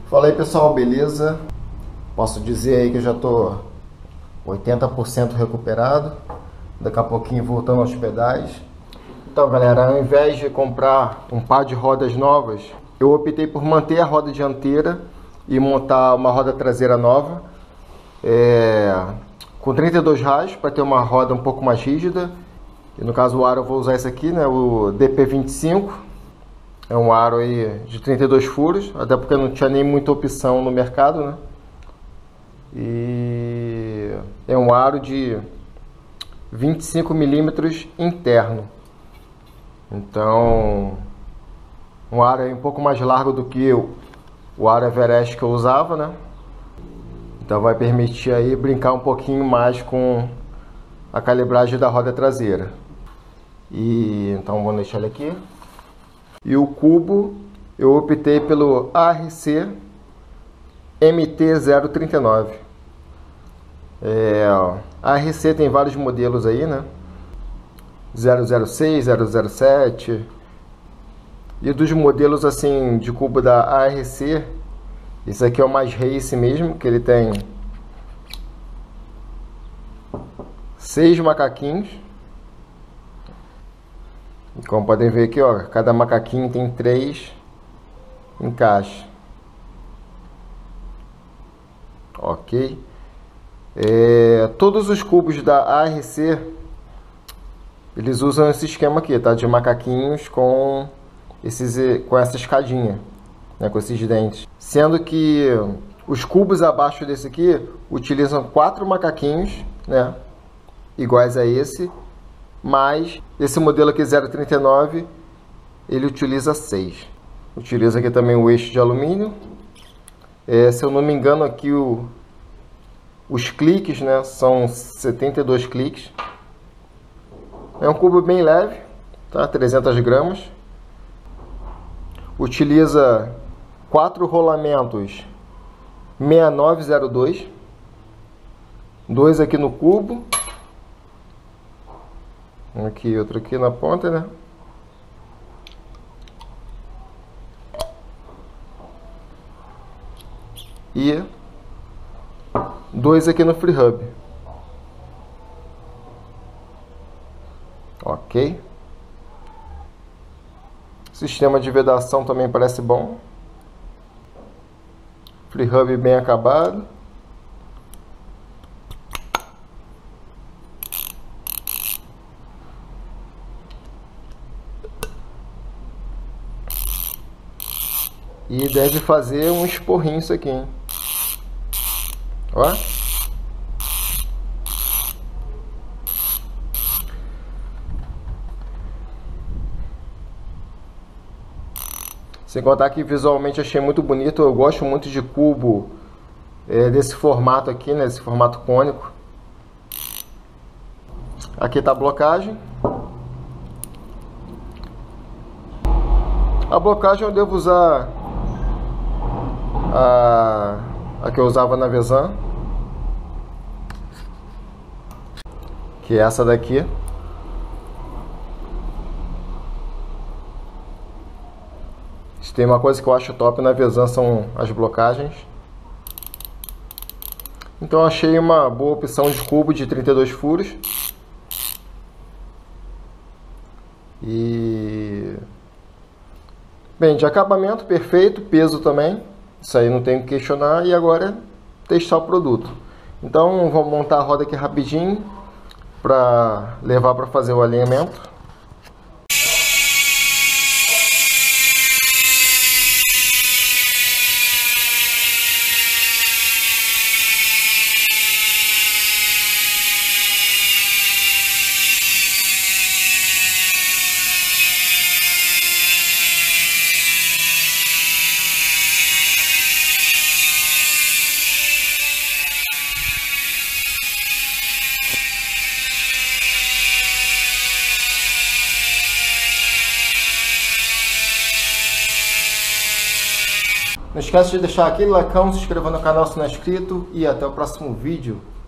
Fala aí pessoal, beleza? Posso dizer aí que eu já tô 80% recuperado. Daqui a pouquinho voltando aos pedais. Então galera, ao invés de comprar um par de rodas novas, eu optei por manter a roda dianteira e montar uma roda traseira nova com 32 raios para ter uma roda um pouco mais rígida. E no caso o aro eu vou usar esse aqui, né, o DP25. É um aro aí de 32 furos, até porque não tinha nem muita opção no mercado, né? E é um aro de 25 milímetros interno. Então, um aro aí um pouco mais largo do que o aro Everest que eu usava, né? Então vai permitir aí brincar um pouquinho mais com a calibragem da roda traseira. E então vou deixar ele aqui. E o cubo eu optei pelo ARC MT-039. A ARC tem vários modelos aí, né? 006, 007. E dos modelos assim de cubo da ARC, esse aqui é o mais race mesmo, que ele tem 6 macaquinhos. E como podem ver aqui, ó, cada macaquinho tem 3 encaixes. Ok. Todos os cubos da ARC, eles usam esse esquema aqui, tá? De macaquinhos com essa escadinha, né? Com esses dentes. Sendo que os cubos abaixo desse aqui utilizam 4 macaquinhos, né? Iguais a esse. Mas esse modelo aqui 039, ele utiliza 6. Utiliza aqui também o eixo de alumínio. Se eu não me engano aqui os cliques, né, são 72 cliques. É um cubo bem leve, tá? 300 gramas. Utiliza 4 rolamentos 6902. 2 aqui no cubo. Aqui, outro aqui na ponta, né? E 2 aqui no free hub. Ok. Sistema de vedação também parece bom. Free hub bem acabado. E deve fazer um esporrinho isso aqui, hein? Ó. Sem contar que visualmente achei muito bonito. Eu gosto muito de cubo desse formato aqui, né? Esse formato cônico. Aqui tá a blocagem. A blocagem eu devo usar a que eu usava na Vezan, que é essa daqui. Se tem uma coisa que eu acho top na Vezan são as blocagens. Então achei uma boa opção de cubo de 32 furos. E bem, de acabamento perfeito, peso também. Isso aí não tem o que questionar. E agora é testar o produto. Então vamos montar a roda aqui rapidinho para levar para fazer o alinhamento. Não esquece de deixar aquele like, se inscrever no canal se não é inscrito e até o próximo vídeo.